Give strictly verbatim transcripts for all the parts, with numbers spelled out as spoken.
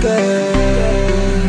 girl.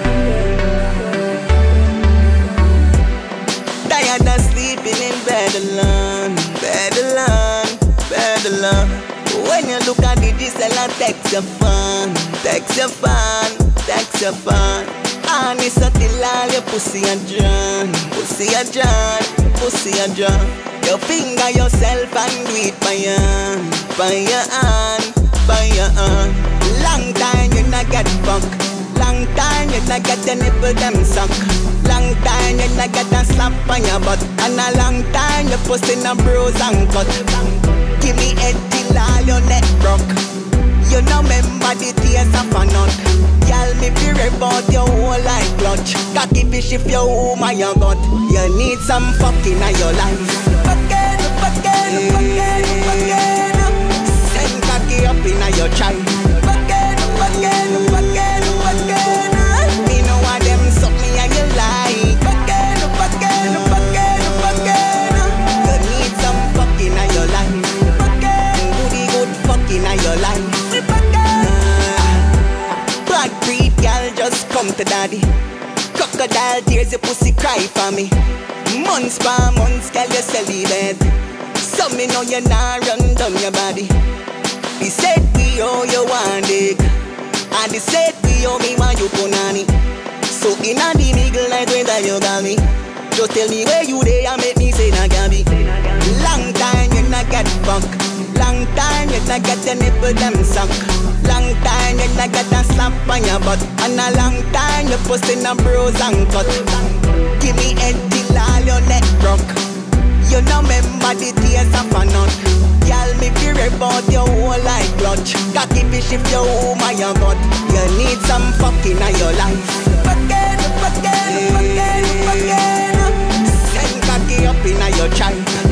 Tired of sleeping in bed alone, bed alone, bed alone. When you look at the diesel and text your phone, text your phone, text your phone. And it's a till all your pussy a drown, pussy a drown, pussy a drown. You finger yourself and do it by your hand, by your hand, by your hand. Long time you not get fucked, long time you not get the nipple them suck. Long time you not get a slap on your butt, and a long time you pussy in a bruise and cut. Give me head till all your neck broke. You know remember the tears of a nut. Y'all me fear about your whole life clutch. Cocky fish if your woman you got. You need some fucking in your life. Fucking, fucking, fucking, fucking. Send cocky up in your child. Fucking, fucking, fucking, fucking. Me know what them suck me and you like. Fucking, fucking, fucking, fucking. You need some fucking in your life. Fucking, goody good fucking in your life. Bad breed, girl, just come to daddy. Crocodile tears, your pussy cry for me. Months by months, girl, you celibate. So me know you not run down your body. He said we owe you one dick, and he said we owe me one you punani. So in a the middle night when that you got me, just tell me where you there and make me say na gabi. Long time you not get fucked, long time you not get the nipple them suck. Long time you not get a slap on your butt, and a long time you pussy in a bruise and cut. Give me head till all your neck broke. You know remember the tears of a nut. Y'all me fear about your whole life clutch. Cocky fish if your woman you got. You need some fucking in your life. Fucking, fucking, fucking, fucking. Send cocky up in your child.